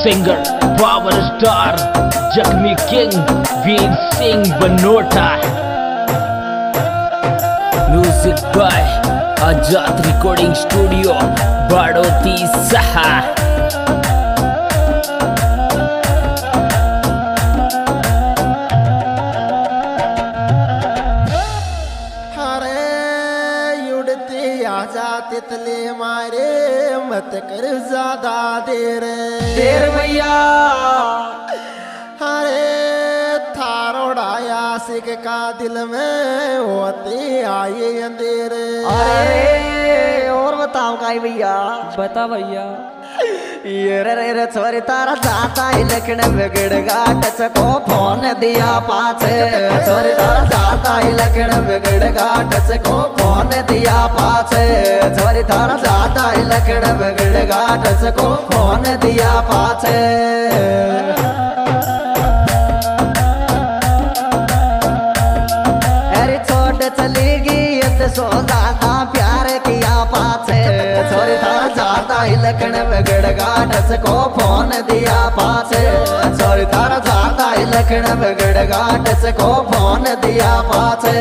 Singer power star जख्मी king Veer Singh Banota. Music by Azad recording studio बाड़ोती सहा। तितले मारे मत कर ज्यादा देर भैया। अरे थारोड़ा आशिक का दिल में होते आए अंधेर। अरे और बताओ का भैया। बता भैया। ये रे छोरी तारा जाता ही लखन बिगड़गा टच को फोन दिया पाछे। छोरी तारा जाता ही लखन बिगड़गा टच को फोन दिया पाछे। छोरी तारा जाता ही लखन बिगड़गा टच को फोन दिया पाछे। अरे छोड़ चली गई सो ज्यादा प्यार किया पाछे। छोरी तारा जाता ही लखन बिगड़गा टच को फोन दिया पाछे। छोरी तारा जाता ही लखन बिगड़गा टच को फोन दिया पाछे।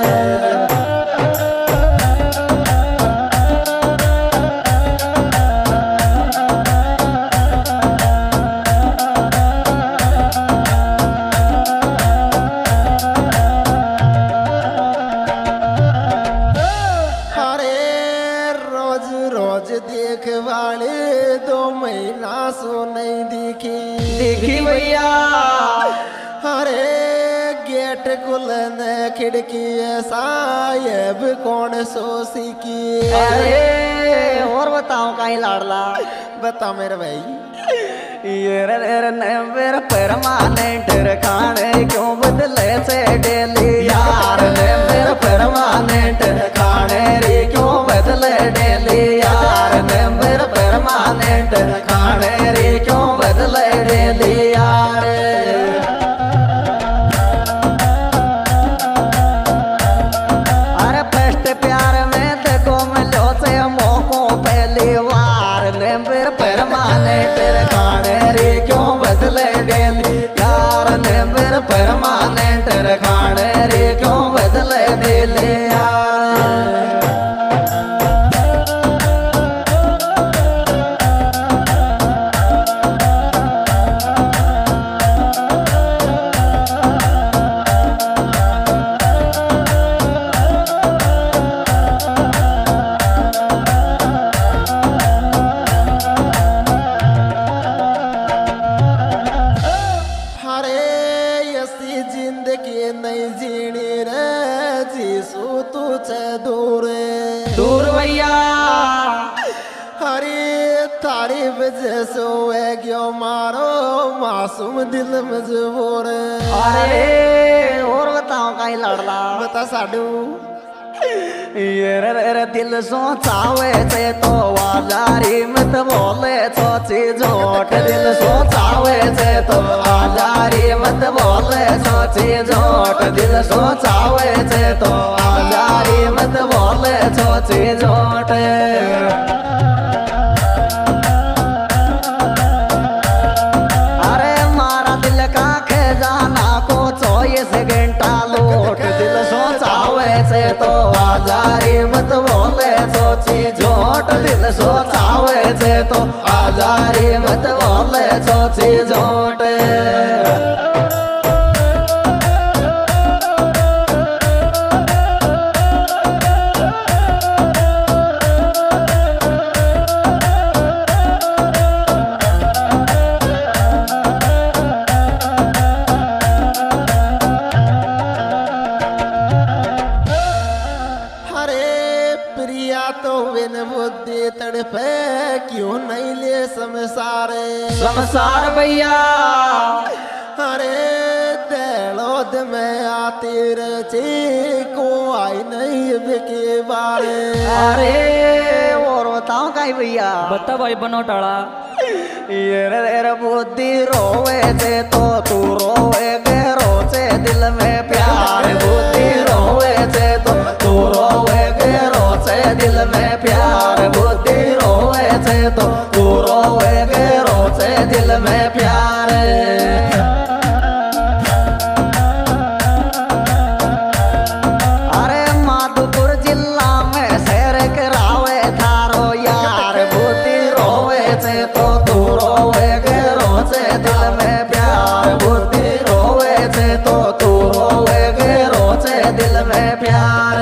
देख वाले 2 महीना सो नहीं दिखी भैया। अरे गेट खुलन खिड़की साहेब कौन सो सीखी। अरे और बताओ कहीं लाडला। बता मेरे भाई। ये मेरा परमानेंट खाने क्यों बदले से डेली यार। मेरा परमानेंट खाने रे क्यों बदले डेली यार। मेरा परमानेंट खाने रे क्यों बदले डेली यार। अरे फर्स्ट प्यार में देखो मिलो से मोको पहली बार। मेरा परमानेंट खाने रे क्यों बदले डेली यार। मेरा परमानेंट खाने रे क्यों बदले डेली यार। जिंदगी नहीं जीनी रे जीसू तुझे दूर भैया। हरी थारी वजह से हुए क्यों मारो मासूम दिल मजबूर। अरे और बताओ कहीं लड़ला। बता साडू। ये दिल सोचावे से तो आजारी मत बोले सोची झोट। दिल सोचावे से तो आजारी मत बोले सोची झोट। दिल सोचावे से तो आजारी मत बोले सोची झोट। अरे मारा दिल का खजाना को 24 घंटा लूट। दिल सोचावे से तो आजारी मत बोले सोची झोट। दिल सोचावे से तो आजारी मत बोले सोची झोट। तो बिन बुद्धि तड़पे क्यों नहीं ले संसार भैया। अरे दिलोद में आती रची को आई नहीं बिके बारे। अरे और बताओ का भैया। बता भाई बनोटाड़ा। ये बुद्धि रोवे से तो तू रोवे गहरो से दिल में प्यार। बुद्धि रोवे से तो तू रोवे गहरो से दिल में प्यार। बुद्धि रोवे थे तो तू रोवेगे रोचे दिल में प्यार। अरे माधोपुर जिला में शेर करावे थारो यार भूती रोवे थे तो तू रोवेगे रोचे दिल में प्यार। भूती रोवे थे तो तू रोवेगे रोचे दिल में प्यार।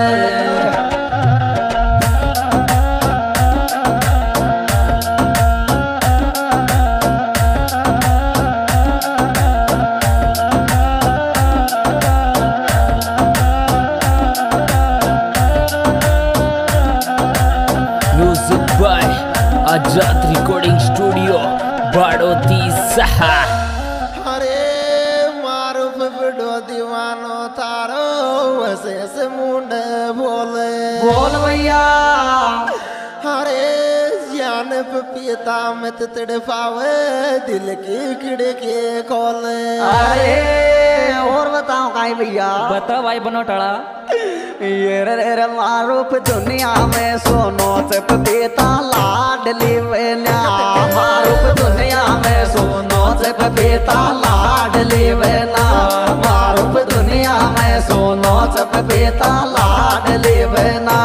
Music by Azad recording studio बाड़ोती सहा। अरे मारूफ बड़ो दीवानो थारो वैसे से मुंडे बोले बोल भैया। अरे जान पपीता में तड़पावे दिल की खिड़की खोले। अरे और बताओ काई भैया। बता भाई बनोटाला। ये रे मारूफ दुनिया में सोनो से पपीता लाडली वेना। मारूफ दुनिया में सोनो से पपीता लाडली वेना। मारूफ दुनिया में सोनो से पपीता लाडली वेना।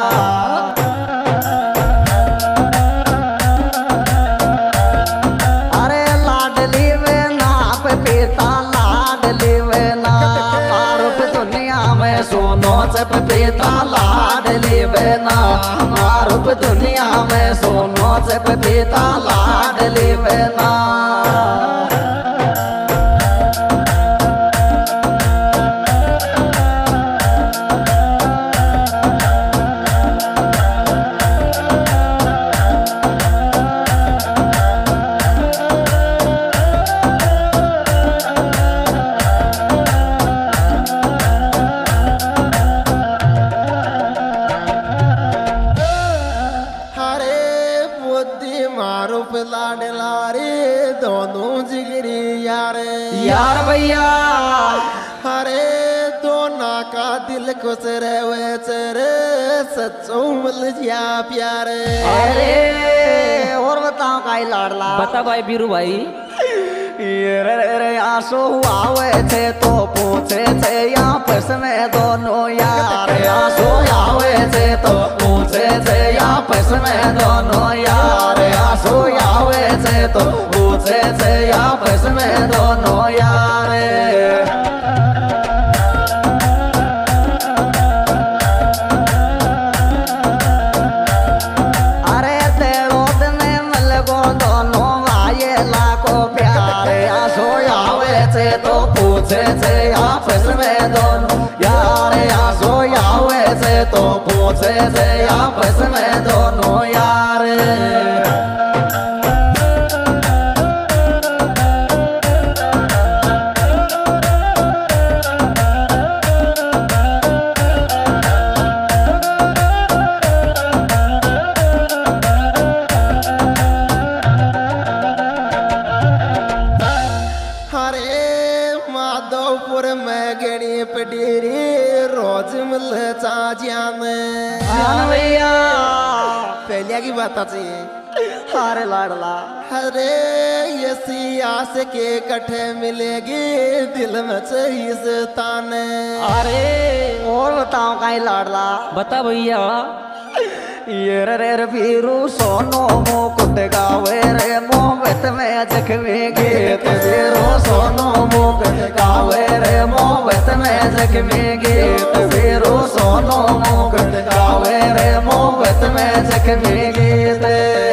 अरे लाडली वेना पपीता लाडली वेना। मारूफ दुनिया में सोनो से पपीता लाडली वेना। मारूफ दुनिया में सोनो से पपीता लाडली वेना। मारूफ लाडला रे दोनों जिगरी यारे यार भैया। अरे दोना का दिल खुश रहे चरे सच्चो मिल जा प्यारे। अरे और बताओ काई लाडला। बता भाई बीरू भाई। ये रे आंसू आवे थे तो पूछे थे आपस में दोनों यार। आंसू आवे थे तो पूछे थे आपस में दोनों यार। आंसू आवे थे तो पूछे थे आपस में दोनों यार। अरे तेरो में मिल गो दोनों आए लाखों प्यार। आंसू आवे थे तो पूछे थे आपस में दोनों यार। आंसू आवे थे तो पूछे थे आपस में दोनों यार। माधोपुर में गणी पडेरी रोज मिल जान भैया। पहले की बात चाहिए। अरे लाडला। अरे ये सियास के कठे मिलेगी दिल में चाहिए ताने। अरे और बताओ काई लाडला। बता भैया। ये रे वीरू सोनो मुकुट गावे रे मोहब्बत में जख्मी गीत। वीरू सोनो मुकुट गावे रे मोहब्बत में जख्मी गीत। वीरू सोनो मुकुट गावे रे मोहब्बत में जख्मी गीत।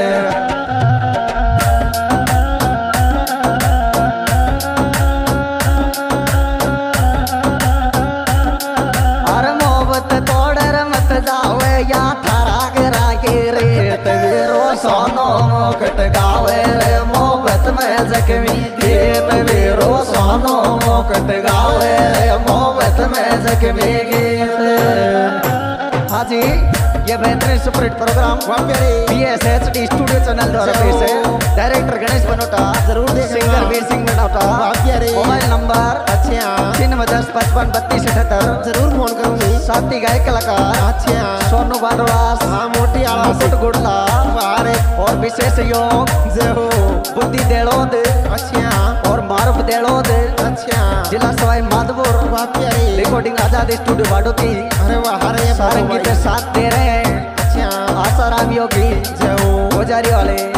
अरे मोहब्बत तोड़र मत जावे या थारा गिरा के रेत। वीरो सोनो मुकुट गावे रे मोहब्बत में जख्मी गीत। वीरो सोनो मुकुट गावे रे मोहब्बत में जख्मी गीत। हाँ जी, ये बेहतरीन superhit program PSHD studio channel द्वारा पेश है। डायरेक्टर गणेश बनोटा, जरूर singer Veer Singh Banota. Mobile number 9010553278। जरूर फोन करूंगी। साथी गायक कलाकार सोनू बानवास, मोटी आला मुकुट गुड़ला बारे और विशेष योग जय हो। बुद्धि देड़ोद अच्छा और मारुप देड़ोद अच्छा जिला सवाई माधोपुर वाह प्यारी। Recording Azad studio Baroti. अरे वाह अरे सारंगी पे साथ दे रहे हैं अच्छा आसाराम योगी जय हो। पुजारी वाले